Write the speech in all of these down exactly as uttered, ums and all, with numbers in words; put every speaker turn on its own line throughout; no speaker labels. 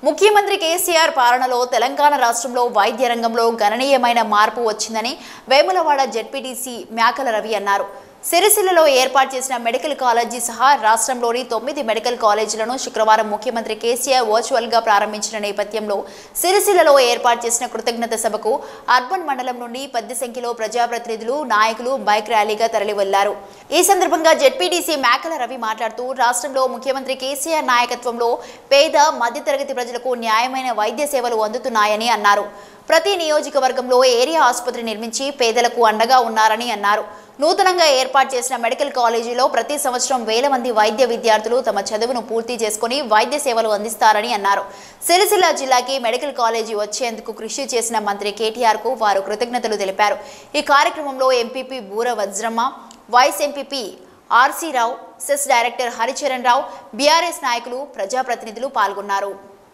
ముఖ్యమంత్రి కేసీఆర్ పాలనలో తెలంగాణ రాష్ట్రంలో వైద్య రంగంలో గణనీయమైన మార్పు వచ్చిందని వేములవాడ జెడ్పీటీసీ మేకల రవి అన్నారు. సిరిసిల్లలో ఏర్పాటు చేసిన మెడికల్ కాలేజీ సహా రాష్ట్రంలోని తొమ్మిది మెడికల్ కాలేజీలను శుక్రవారం ముఖ్యమంత్రి కేసీఆర్ వర్చువల్ గా ప్రారంభించిన నేపథ్యంలో సిరిసిల్లలో ఏర్పాటు చేసిన కృతజ్ఞత సభకు అర్బన్ మండలం నుండి పెద్ద సంఖ్యలో ప్రజాప్రతినిధులు, నాయకులు బైక్ ర్యాలీగా తరలివెళ్లారు. ఈ సందర్భంగా జెడ్పీటీసీ మేకల రవి మాట్లాడుతూ రాష్ట్రంలో ముఖ్యమంత్రి కేసీఆర్ నాయకత్వంలో పేద మధ్యతరగతి ప్రజలకు న్యాయమైన వైద్య సేవలు అందుతున్నాయని అన్నారు. ప్రతి నియోజకవర్గంలో ఏరియా ఆసుపత్రి నిర్మించి పేదలకు అండగా ఉన్నారని అన్నారు. నూతనంగా ఏర్పాటు చేసిన మెడికల్ కాలేజీలో ప్రతి సంవత్సరం వేల మంది వైద్య విద్యార్థులు తమ చదువును పూర్తి చేసుకుని వైద్య సేవలు అందిస్తారని అన్నారు. సిరిసిల్ల జిల్లాకి మెడికల్ కాలేజీ వచ్చేందుకు కృషి చేసిన మంత్రి కేటీఆర్ కు వారు కృతజ్ఞతలు తెలిపారు. ఈ కార్యక్రమంలో MPP Boora Vajramma, vice MPP RC Rao, CESS director Haricharan Rao, BRS నాయకులు, ప్రజాప్రతినిధులు పాల్గొన్నారు.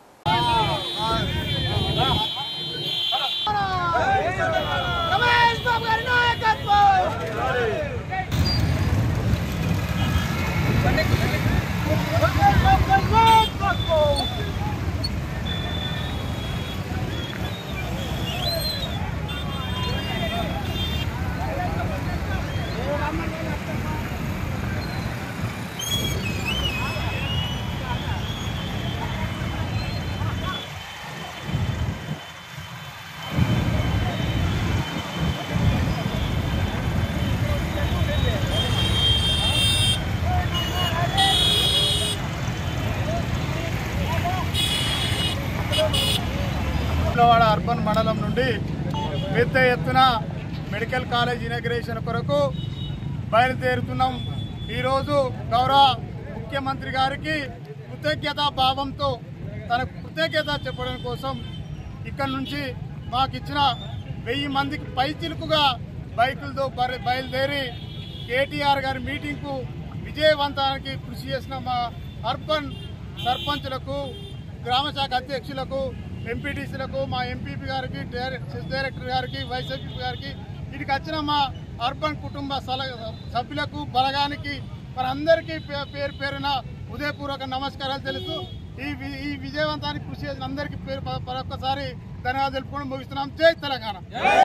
వేములవాడ అర్బన్ మండలం నుండి పెద్ద ఎత్తున మెడికల్ కాలేజ్ ఇనాగ్రేషన్ కొరకు బయలుదేరుతున్నాం. ఈరోజు గౌరవ ముఖ్యమంత్రి గారికి కృతజ్ఞతా భావంతో తన కృతజ్ఞత చెప్పడం కోసం ఇక్కడి నుంచి మాకు ఇచ్చిన వెయ్యి మందికి పైచిలుకుగా బైకులతో బయలుదేరి కేటీఆర్ గారి మీటింగ్కు విజయవంతానికి కృషి చేసిన మా అర్బన్ సర్పంచులకు, గ్రామ శాఖ అధ్యక్షులకు, ఎంపీటీసీలకు, మా ఎంపీపీ గారికి, సెస్ డైరెక్టర్ గారికి, వైస్ ఎంపీ గారికి, వీటికి వచ్చిన మా అర్బన్ కుటుంబ సభ్యులకు, బలగానికి మనందరికీ పేరు పేరున హృదయపూర్వక నమస్కారాలు తెలుస్తూ ఈ ఈ విజయవంతానికి కృషి చేసిన అందరికీ పేరు మరొకసారి ధన్యవాదాలు తెలుపుకొని ముగిస్తున్నాం. జై తెలంగాణ.